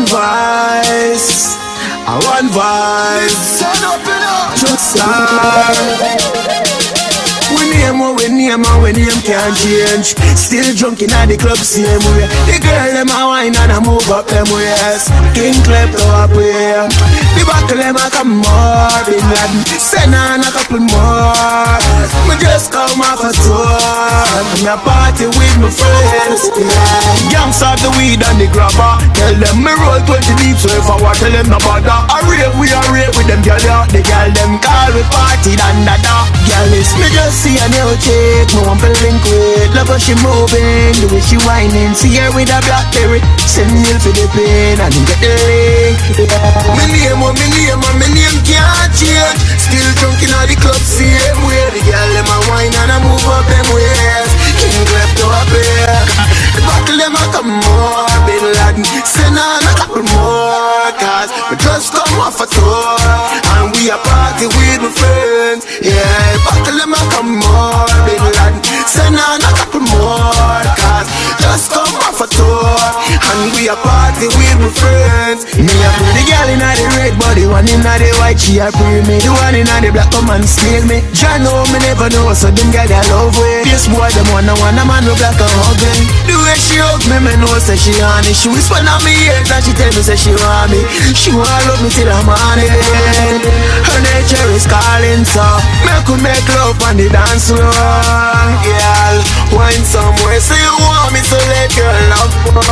voice, one voice. Just start. We name can't change. Still drunk in the club same way. The girl them a wine and a move up them ways. King Klepto a prayer. The buckle them a come more. Bin Laden send on a couple more. Me just come off a tour. Me a party with my friends. Gangs of the weed and the grabber. Tell them me roll 20 deep, so if I want tell them no bother. I rave, we a rave with them girl yeah. The girl them call we party than da. Girl is me just see a new chick, no one link with. Love how she moving, the way she whining. See her with a Blackberry, send me for the pain and get the link. Yeah. My name can't change. Still drunk in all the club same way. The girl them a wine and a move up them ways. King Klepto a prayer. The buckle them a come more. Bin Laden send on a couple more. Cause we just come off a tour and we a party with my friends. Yeah, buckle them a come more. Bin Laden send on a couple more. Cause just come off a tour and we a party with my friends. Me a put the girl in the red body, one in the white, she a pray me. The one in the black come and steal me. John know me never know, so them girl they love way. This boy them one a man with black and ugly. The way she hug me, me know say she honey. She whisper on me ear and she tell me say she want me. She want love me till I'm honey. Her nature is calling, so me could make love on the dance floor. Girl, wine somewhere, say you want me, so let your love pour.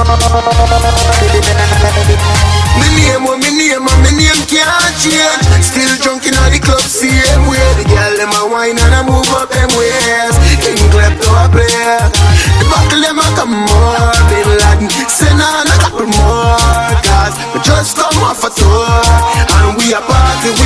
My name can't change. Still drunk in all the club same way. The girl them a wine and a move up them ways. King Klepto a player. The buckle them a come more. Bin Laden send on a couple more. Cause we just come off a tour and we a party